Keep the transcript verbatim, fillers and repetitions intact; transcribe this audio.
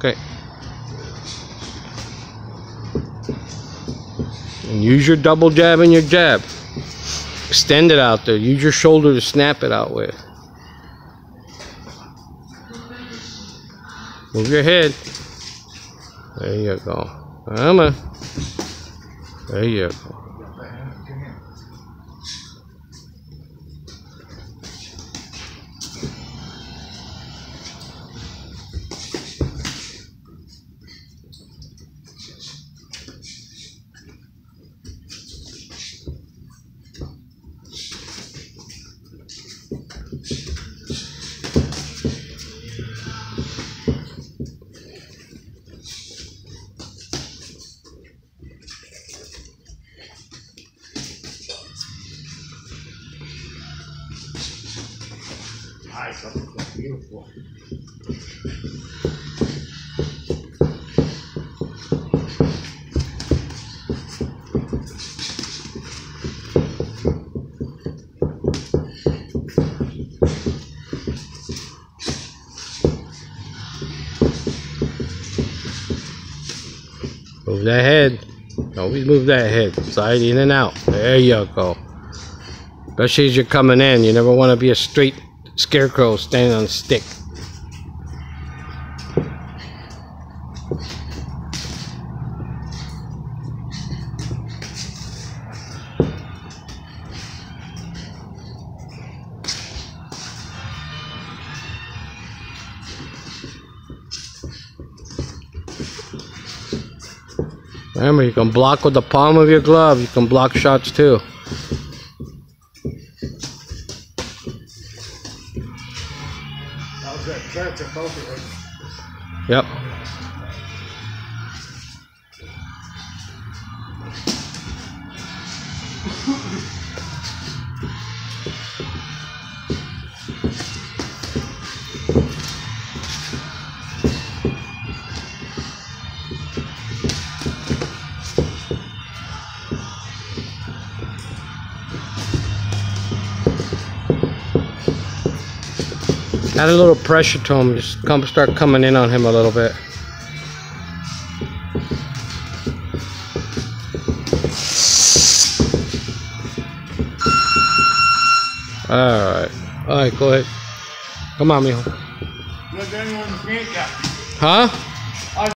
Okay. And use your double jab and your jab. Extend it out there. Use your shoulder to snap it out with. Move your head. There you go. Come on. There you go. Nice, that's beautiful. Move that head. Always move that head. Side in and out. There you go. Especially as you're coming in. You never want to be a straight scarecrow standing on a stick. Remember, you can block with the palm of your glove. You can block shots too. That was it. That's appropriate. Yep. Add a little pressure to him. Just come, start coming in on him a little bit. All right, all right, go ahead. Come on, mijo. Look, anyone can't get. Huh?